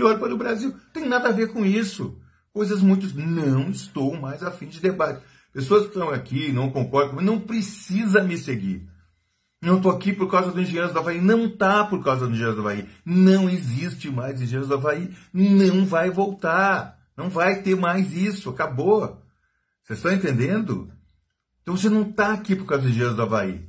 melhor para o Brasil. Não tem nada a ver com isso. Coisas muito... Não estou mais a fim de debate. Pessoas que estão aqui, não concordam, não precisa me seguir. Não estou aqui por causa do Engenheiros do Havaí. Não está por causa do Engenheiros do Havaí. Não existe mais Engenheiros do Havaí. Não vai voltar. Não vai ter mais isso. Acabou. Vocês estão entendendo? Então você não está aqui por causa do Engenheiros do Havaí.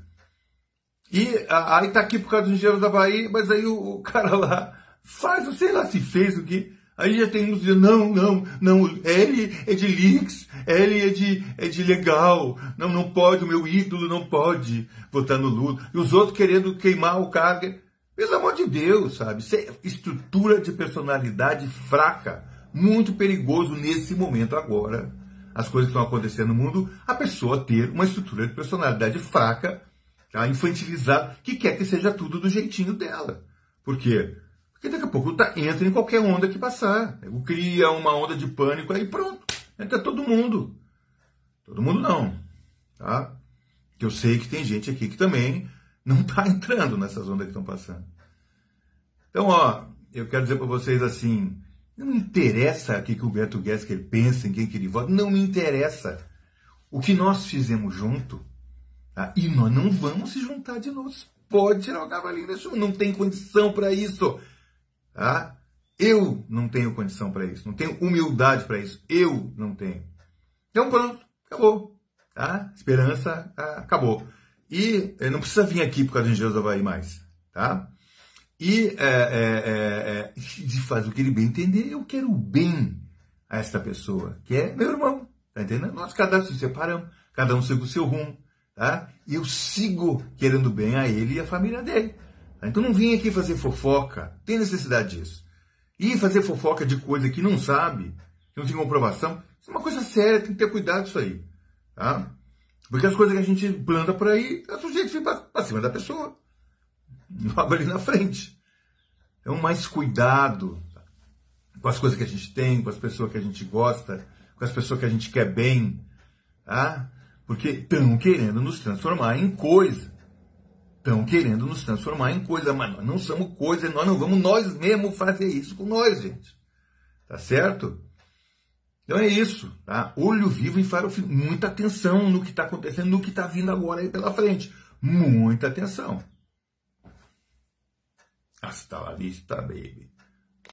E aí está aqui por causa do Engenheiros do Havaí, mas aí o cara lá faz, sei lá se fez o quê. Aí já tem uns dizendo, não, ele é de Lix, ele é de legal, não pode, o meu ídolo não pode votar no Lula. E os outros querendo queimar o cara. Pelo amor de Deus, sabe? Isso é estrutura de personalidade fraca, muito perigoso nesse momento agora. As coisas que estão acontecendo no mundo, a pessoa ter uma estrutura de personalidade fraca, tá? Infantilizada, que quer que seja tudo do jeitinho dela. Por quê? Porque daqui a pouco entra em qualquer onda que passar. Cria uma onda de pânico, aí pronto. Entra todo mundo. Todo mundo não. Tá? Que eu sei que tem gente aqui que também não está entrando nessas ondas que estão passando. Então, ó, eu quero dizer para vocês assim, não me interessa o que o Beto Gessler pensa, em quem que ele vota, não me interessa. O que nós fizemos junto, tá? E nós não vamos se juntar de novo. Pode tirar o cavalinho da chuva, não tem condição para isso. Tá? Eu não tenho condição para isso, não tenho humildade para isso, eu não tenho. Então pronto, acabou. Tá? Esperança acabou. E não precisa vir aqui por causa do Engenheiros do Havaí mais. Tá? E de fazer o que ele bem entender, eu quero o bem a esta pessoa, que é meu irmão. Tá entendendo? Nós cada um se separamos, cada um segue o seu rumo. Tá? E eu sigo querendo bem a ele e a família dele. Então não vim aqui fazer fofoca, tem necessidade disso. E fazer fofoca de coisa que não sabe, que não tem comprovação, isso é uma coisa séria, tem que ter cuidado disso aí. Tá? Porque as coisas que a gente planta por aí, é sujeito vir para cima da pessoa. Logo ali na frente. Então mais cuidado com as coisas que a gente tem, com as pessoas que a gente gosta, com as pessoas que a gente quer bem. Tá? Porque estão querendo nos transformar em coisa. Estão querendo nos transformar em coisa, mas nós não somos coisa, nós não vamos nós mesmos fazer isso com nós, gente. Tá certo? Então é isso, tá? Olho vivo e faro fino. Muita atenção no que está acontecendo, no que está vindo agora aí pela frente. Muita atenção. Hasta la vista, baby.